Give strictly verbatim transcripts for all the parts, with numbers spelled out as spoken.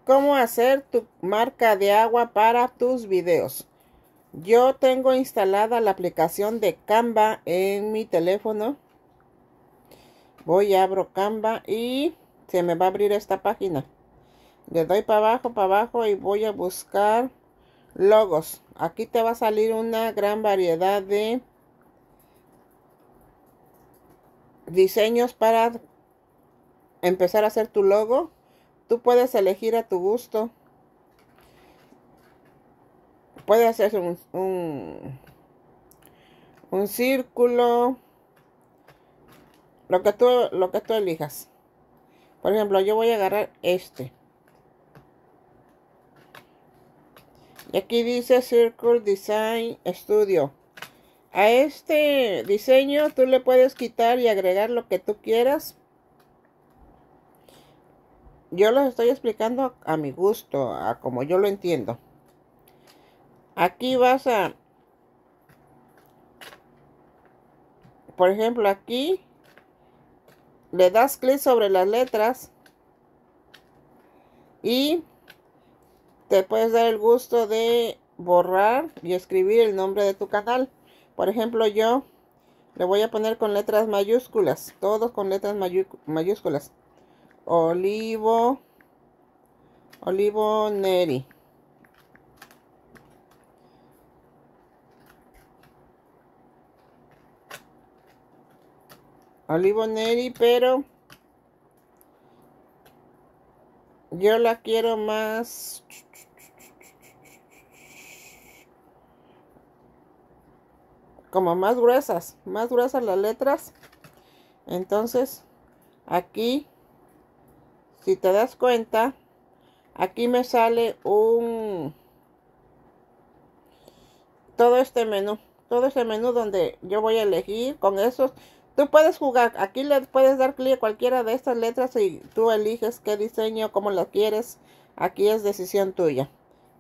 cómo hacer tu marca de agua para tus videos. Yo tengo instalada la aplicación de Canva en mi teléfono. Voy a abro Canva y se me va a abrir esta página. Le doy para abajo, para abajo y voy a buscar logos. Aquí te va a salir una gran variedad de diseños para empezar a hacer tu logo. Tú puedes elegir a tu gusto. Puedes hacer un, un, un círculo, lo que tú, lo que tú elijas. Por ejemplo, yo voy a agarrar este. Y aquí dice Circle Design Studio. A este diseño tú le puedes quitar y agregar lo que tú quieras. Yo los estoy explicando a mi gusto, a como yo lo entiendo. Aquí vas a, por ejemplo, aquí le das clic sobre las letras y te puedes dar el gusto de borrar y escribir el nombre de tu canal. Por ejemplo, yo le voy a poner con letras mayúsculas, todos con letras mayúsculas. Olivo, Olivo Neri. Olivo Neri, pero yo la quiero más como más gruesas, más gruesas las letras. Entonces, aquí, si te das cuenta, aquí me sale un todo este menú, todo este menú donde yo voy a elegir con esos. Tú puedes jugar, aquí le puedes dar clic a cualquiera de estas letras y tú eliges qué diseño, cómo la quieres. Aquí es decisión tuya.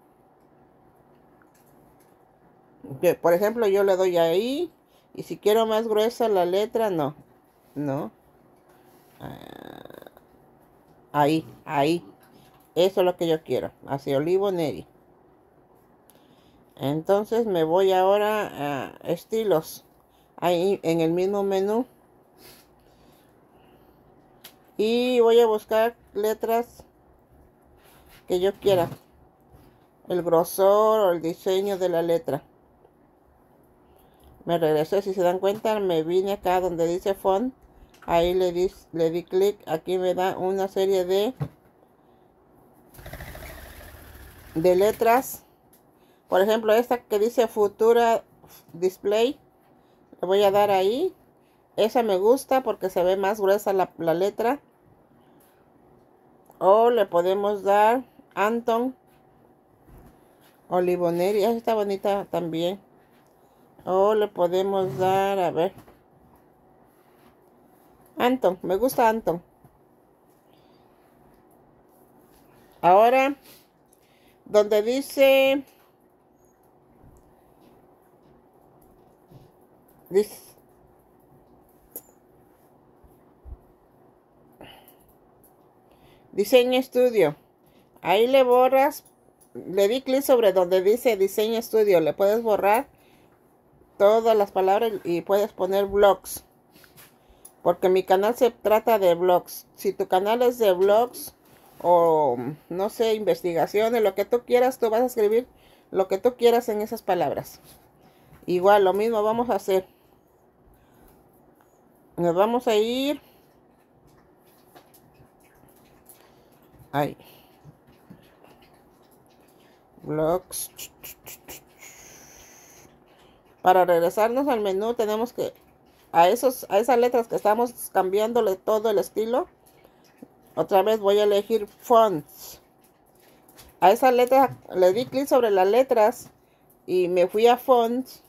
Por ejemplo, yo le doy ahí y si quiero más gruesa la letra, no, no. Ahí, ahí. Eso es lo que yo quiero. Así, Olivo Neri. Entonces me voy ahora a estilos. Ahí en el mismo menú. Y voy a buscar letras que yo quiera. El grosor o el diseño de la letra. Me regresé, si se dan cuenta, me vine acá donde dice font. Ahí le di, le di clic. Aquí me da una serie de, de letras. Por ejemplo, esta que dice Futura Display. Le voy a dar ahí. Esa me gusta porque se ve más gruesa la, la letra. O le podemos dar Anton Olivo Neri. Esa está bonita también. O le podemos dar, a ver. Anton, me gusta Anton. Ahora, donde dice, dice Diseño Estudio. Ahí le borras, le di clic sobre donde dice Diseño Estudio. Le puedes borrar todas las palabras y puedes poner blogs. Porque mi canal se trata de blogs. Si tu canal es de blogs o no sé, investigaciones, lo que tú quieras, tú vas a escribir lo que tú quieras en esas palabras. Igual, lo mismo vamos a hacer. Nos vamos a ir. Ahí. Blogs. Para regresarnos al menú tenemos que a esos a esas letras que estamos cambiándole todo el estilo. Otra vez voy a elegir fonts. A esas letras le di clic sobre las letras y me fui a fonts.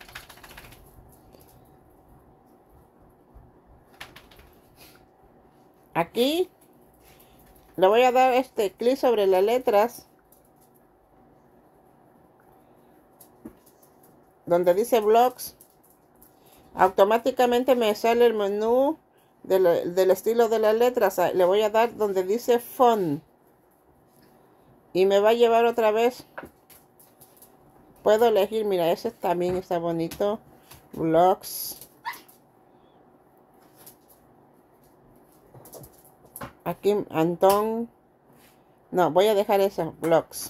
Aquí le voy a dar este clic sobre las letras donde dice blogs. Automáticamente me sale el menú del, del estilo de las letras. Le voy a dar donde dice font. y me va a llevar otra vez. Puedo elegir, mira, ese también está bonito. Blocks. Aquí, Antón. No, voy a dejar esa, blocks.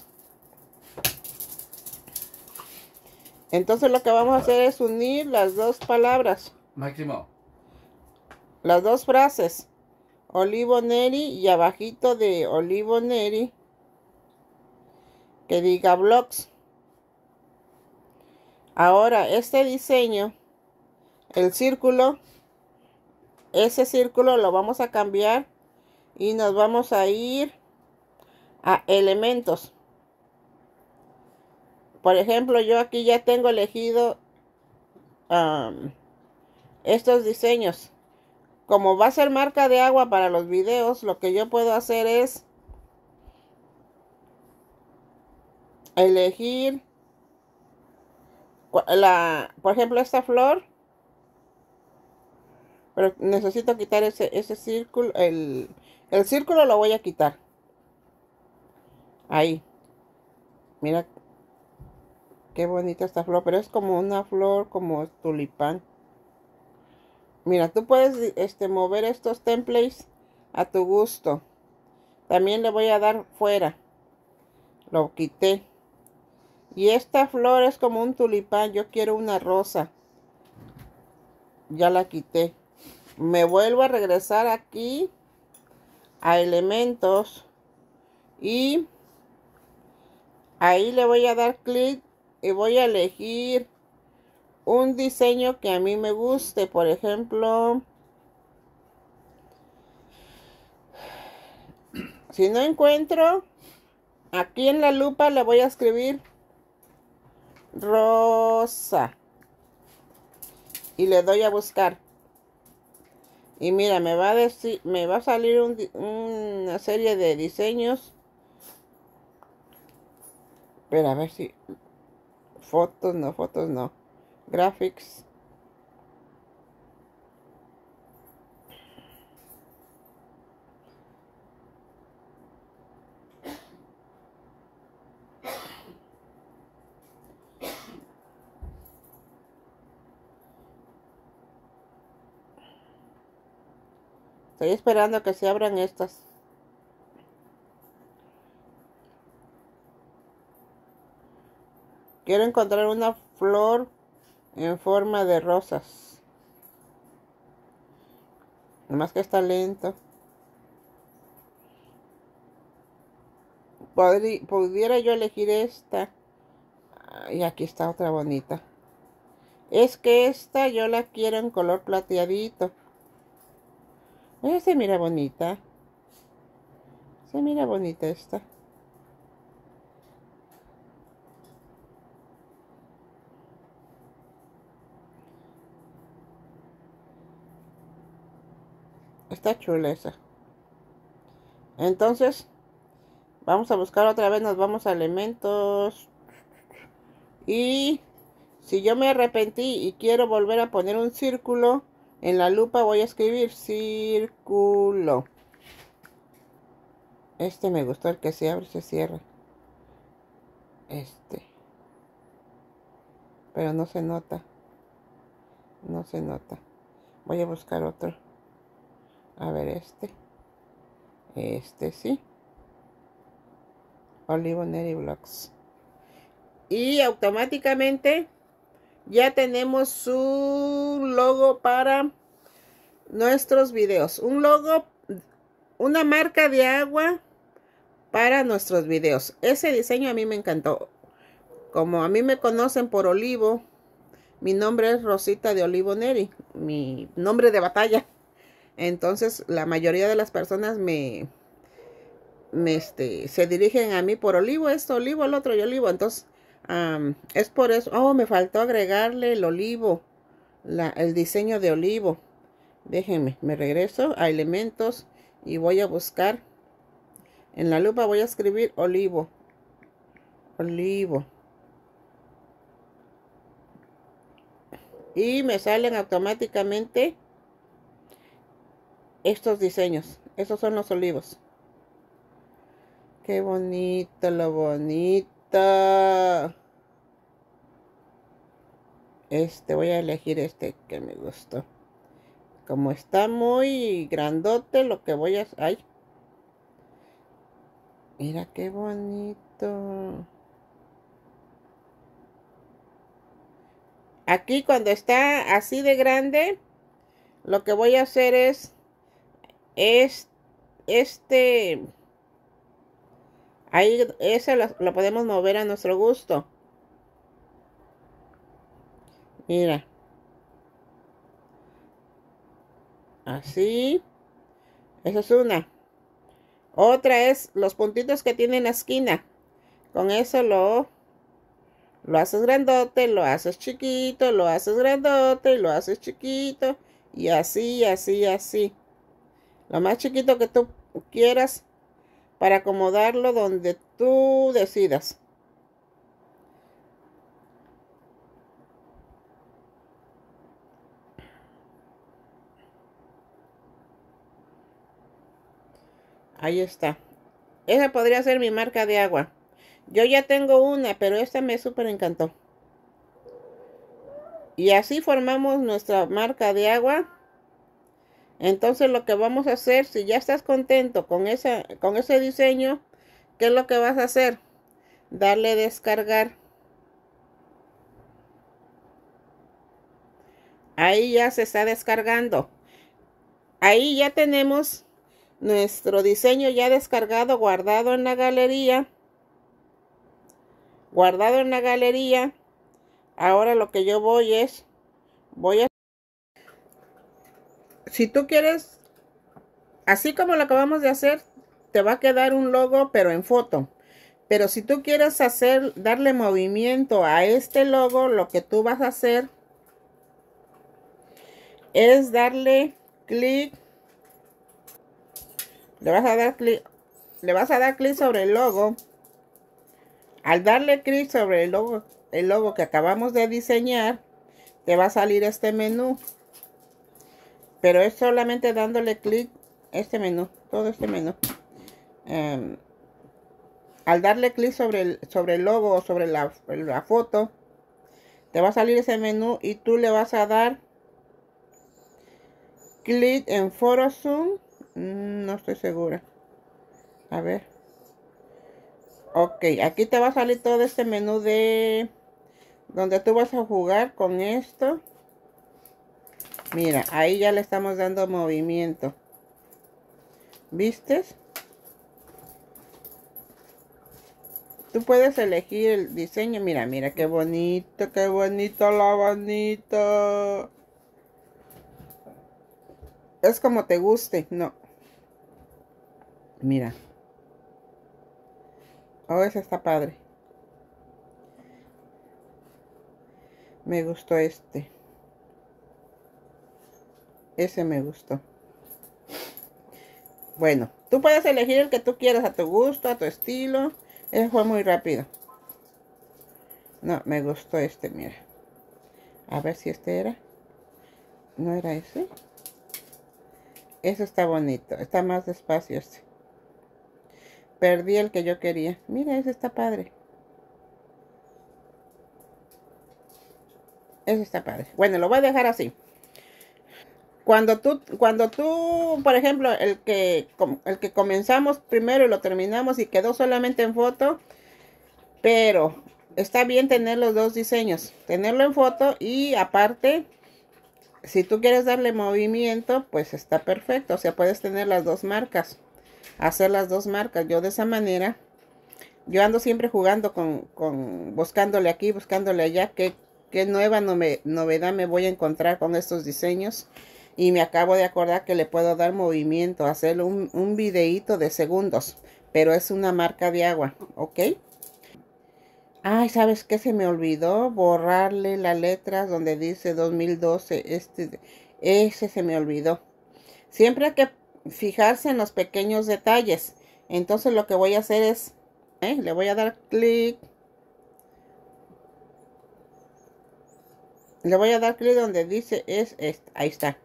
Entonces lo que vamos a hacer es unir las dos palabras. Máximo. Las dos frases. Olivo Neri y abajito de Olivo Neri que diga blocks. Ahora este diseño, el círculo, ese círculo lo vamos a cambiar y nos vamos a ir a elementos. Por ejemplo, yo aquí ya tengo elegido um, estos diseños. Como va a ser marca de agua para los videos, lo que yo puedo hacer es elegir la, por ejemplo, esta flor. Pero necesito quitar ese, ese círculo. El, el círculo lo voy a quitar. Ahí. Mira qué bonita esta flor. Pero es como una flor como tulipán. Mira, tú puedes este, mover estos templates a tu gusto. También le voy a dar fuera. Lo quité. Y esta flor es como un tulipán. Yo quiero una rosa. Ya la quité. Me vuelvo a regresar aquí a elementos. Y ahí le voy a dar clic. Y voy a elegir un diseño que a mí me guste. Por ejemplo, si no encuentro, aquí en la lupa le voy a escribir rosa y le doy a buscar. Y mira, me va a decir, me va a salir un, una serie de diseños. Pero a ver si fotos, no, fotos no. Graphics. Estoy esperando que se abran estas. Quiero encontrar una flor en forma de rosas. Nomás que está lento. Podrí, pudiera yo elegir esta. Y aquí está otra bonita. Es que esta yo la quiero en color plateadito. Eh, se mira bonita. Se mira bonita esta. Está chula esa. Entonces, vamos a buscar otra vez. Nos vamos a elementos. Y si yo me arrepentí y quiero volver a poner un círculo, en la lupa voy a escribir círculo. Este me gustó, el que se abre y se cierra. Este. Pero no se nota. No se nota. Voy a buscar otro. A ver, este. Este sí. Olivo Neri Blocks. Y automáticamente ya tenemos su logo para nuestros videos. Un logo, una marca de agua para nuestros videos. Ese diseño a mí me encantó. Como a mí me conocen por Olivo, mi nombre es Rosita de Olivo Neri, mi nombre de batalla. Entonces la mayoría de las personas me, me este, se dirigen a mí por Olivo, esto, Olivo, el otro y Olivo. Entonces um, es por eso. Oh, me faltó agregarle el olivo, la, el diseño de olivo. Déjenme, me regreso a elementos y voy a buscar. En la lupa voy a escribir olivo. Olivo. Y me salen automáticamente estos diseños. Estos son los olivos qué bonito, lo bonito. Este, voy a elegir este que me gustó. Como está muy grandote, lo que voy a... ¡Ay! Mira qué bonito. Aquí cuando está así de grande, lo que voy a hacer es... es este... Ahí, ese lo, lo podemos mover a nuestro gusto. Mira. Así. Esa es una. Otra es los puntitos que tiene en la esquina. Con eso lo, lo haces grandote, lo haces chiquito, lo haces grandote, lo haces chiquito. Y así, así, así. Lo más chiquito que tú quieras para acomodarlo donde tú decidas. Ahí está. Esa podría ser mi marca de agua. Yo ya tengo una, pero esta me súper encantó. Y así formamos nuestra marca de agua. Entonces lo que vamos a hacer, si ya estás contento con, esa, con ese diseño, ¿qué es lo que vas a hacer? Darle descargar. Ahí ya se está descargando. Ahí ya tenemos nuestro diseño ya descargado, guardado en la galería. Guardado en la galería. Ahora lo que yo voy es, voy a... Si tú quieres, así como lo acabamos de hacer, te va a quedar un logo, pero en foto. Pero si tú quieres hacer, darle movimiento a este logo, lo que tú vas a hacer es darle clic. Le vas a dar clic, le vas a dar clic sobre el logo. Al darle clic sobre el logo, el logo que acabamos de diseñar, te va a salir este menú. Pero es solamente dándole clic este menú, todo este menú. Um, al darle clic sobre el, sobre el logo o sobre la, la foto, te va a salir ese menú y tú le vas a dar clic en Photo Zoom. Mm, no estoy segura. A ver. Ok, aquí te va a salir todo este menú de donde tú vas a jugar con esto. Mira, ahí ya le estamos dando movimiento. ¿Vistes? Tú puedes elegir el diseño. Mira, mira, qué bonito, qué bonito la bonito. Es como te guste, no. Mira. Oh, ese está padre. Me gustó este. Ese me gustó. Bueno, tú puedes elegir el que tú quieras a tu gusto, a tu estilo. Ese fue muy rápido. No, me gustó este, mira. A ver si este era. ¿No era ese? Ese está bonito. Está más despacio este. Perdí el que yo quería. Mira, ese está padre. Ese está padre. Bueno, lo voy a dejar así. Cuando tú, cuando tú, por ejemplo, el que, el que comenzamos primero y lo terminamos y quedó solamente en foto, pero está bien tener los dos diseños, tenerlo en foto y aparte, si tú quieres darle movimiento, pues está perfecto. O sea, puedes tener las dos marcas, hacer las dos marcas. Yo de esa manera, yo ando siempre jugando con, con buscándole aquí, buscándole allá, qué, qué nueva nove, novedad me voy a encontrar con estos diseños. Y me acabo de acordar que le puedo dar movimiento, hacer un, un videíto de segundos. Pero es una marca de agua, ¿ok? Ay, ¿sabes qué? Se me olvidó borrarle las letras donde dice dos mil doce. Este, ese se me olvidó. Siempre hay que fijarse en los pequeños detalles. Entonces lo que voy a hacer es, ¿eh? Le voy a dar clic. Le voy a dar clic donde dice es, es, ahí está.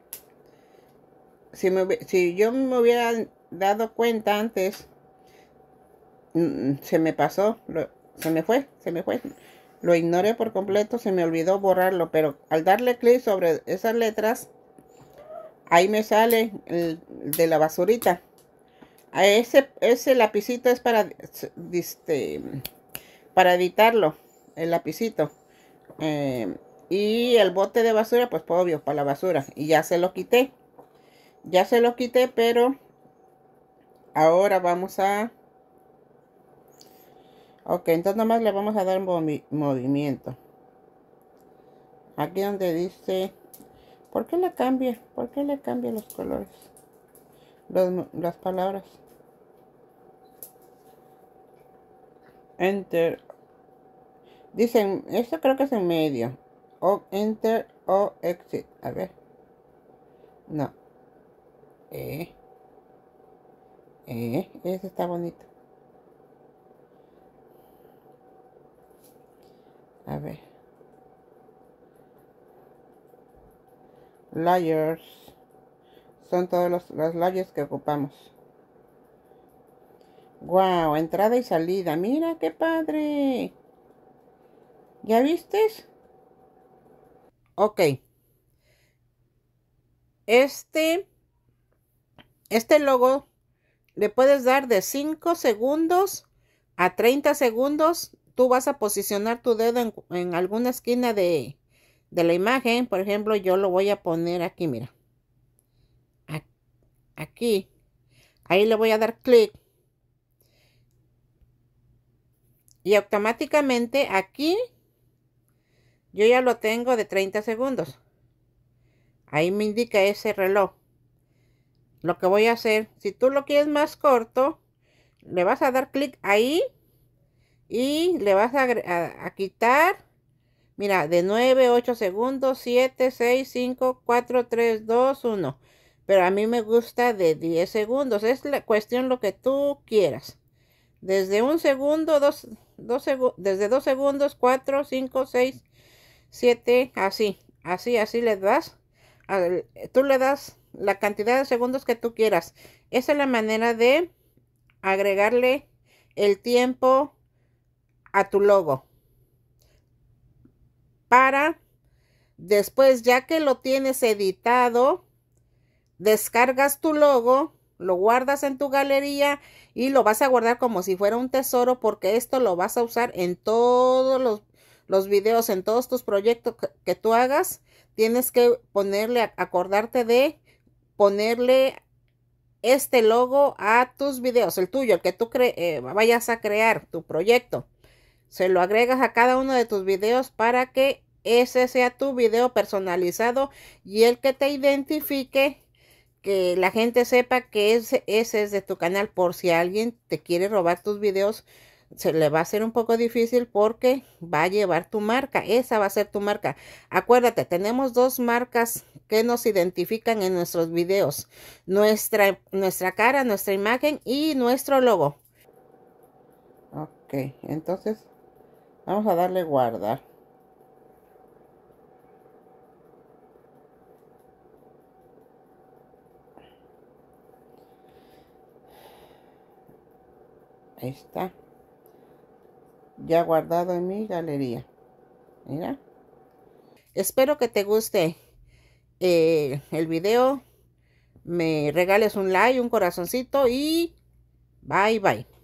Si, me, si yo me hubiera dado cuenta antes mm, se me pasó, lo, se me fue, se me fue. Lo ignoré por completo, se me olvidó borrarlo, pero al darle clic sobre esas letras, ahí me sale el de la basurita. A ese, ese lapicito es para, este, para editarlo, el lapicito. Eh, y el bote de basura, pues obvio, para la basura. Y ya se lo quité. Ya se lo quité, pero ahora vamos a... Ok, entonces nomás le vamos a dar movi movimiento. Aquí donde dice... ¿Por qué le cambia? ¿Por qué le cambia los colores? Los, las palabras. Enter. Dicen, esto creo que es en medio. O enter o exit. A ver. No. Eh. Eh. Ese está bonito. A ver. Layers. Son todos los, los layers que ocupamos. Wow, entrada y salida. Mira qué padre. ¿Ya vistes? Ok. Este, este logo le puedes dar de cinco segundos a treinta segundos. Tú vas a posicionar tu dedo en, en alguna esquina de, de la imagen. Por ejemplo, yo lo voy a poner aquí, mira. Aquí. Ahí le voy a dar clic. Y automáticamente aquí yo ya lo tengo de treinta segundos. Ahí me indica ese reloj. Lo que voy a hacer, si tú lo quieres más corto, le vas a dar clic ahí y le vas a, a, a quitar, mira, de nueve, ocho segundos, siete, seis, cinco, cuatro, tres, dos, uno. Pero a mí me gusta de diez segundos. Es la cuestión lo que tú quieras. Desde un segundo, dos, dos segu desde dos segundos, cuatro, cinco, seis, siete, así, así, así le das. Tú le das la cantidad de segundos que tú quieras. Esa es la manera de agregarle el tiempo a tu logo. Para después, ya que lo tienes editado, descargas tu logo, lo guardas en tu galería y lo vas a guardar como si fuera un tesoro, porque esto lo vas a usar en todos los, los videos, en todos tus proyectos que, que tú hagas. Tienes que ponerle, acordarte de ponerle este logo a tus videos, el tuyo, el que tú cre eh, vayas a crear, tu proyecto. Se lo agregas a cada uno de tus videos para que ese sea tu video personalizado y el que te identifique, que la gente sepa que ese, ese es de tu canal. Por si alguien te quiere robar tus videos, se le va a hacer un poco difícil porque va a llevar tu marca. Esa va a ser tu marca. Acuérdate, tenemos dos marcas que nos identifican en nuestros videos. Nuestra, nuestra cara, nuestra imagen y nuestro logo. Ok, entonces vamos a darle guardar. Ahí está. Ya guardado en mi galería. Mira. Espero que te guste eh, el video. Me regales un like, un corazoncito y bye bye.